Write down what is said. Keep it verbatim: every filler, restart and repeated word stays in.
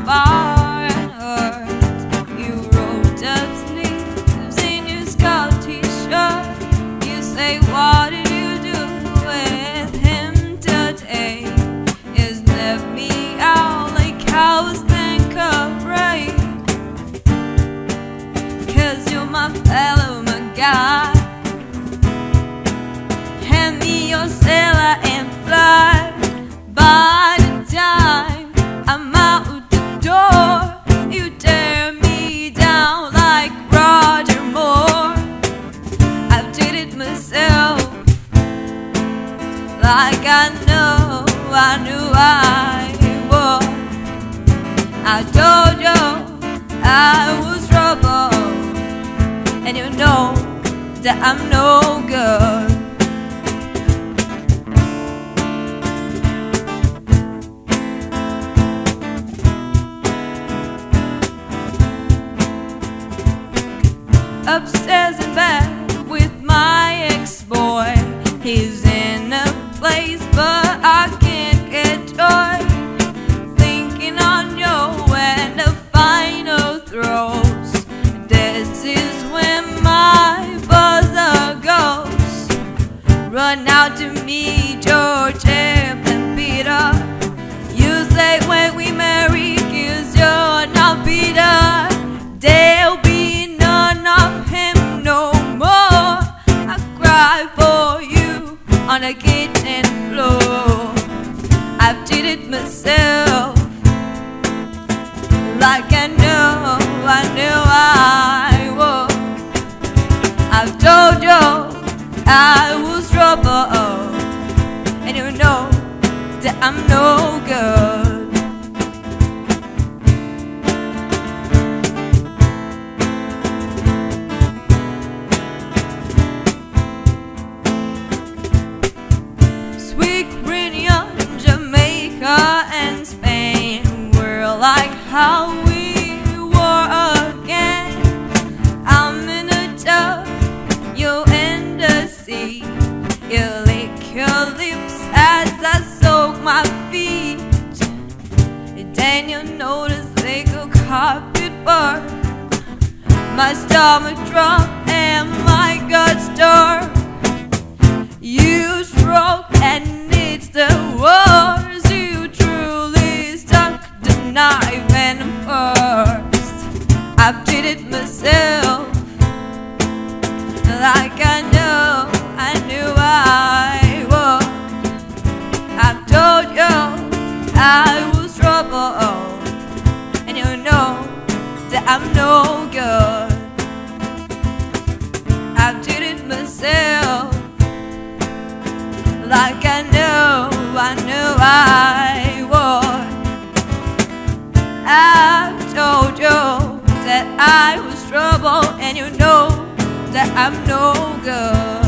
far and hurt. You rolled up sleeves in your skull t-shirt. You say, what did you do with him today? It's left me out like cows think of rain. Cause you're my fellow, my guy. Hand me your sailor and fly. By the time I'm out the door, you tear me down like Roger Moore. I've did it myself, like I know, I knew I would. I told you I was trouble, and you know that I'm no good. Upstairs in bed with my ex-boy. He's in a place but I can't get joy. Thinking on you and the final throws. This is when my buzzer goes. Run out to meet George and Peter. You say when we marry, 'cause you're not Peter. There'll be none of him no more. I cry for you on the kitchen floor. I've did it myself, like I know, I knew I would. I've told you I was trouble, and you know that I'm no good. And Spain, we're like how we were again. I'm in a tub, you're in the sea. You lick your lips as I soak my feet. Then you notice like a carpet burn. My stomach drop and my guts stir. You stroke and it's the worst. Knife and first, I've did it myself, like I know, I knew I would. I've told you I was trouble, and you know that I'm no good. I've did it myself, like I know, I knew I would. I've told you that I was trouble, and you know that I'm no good.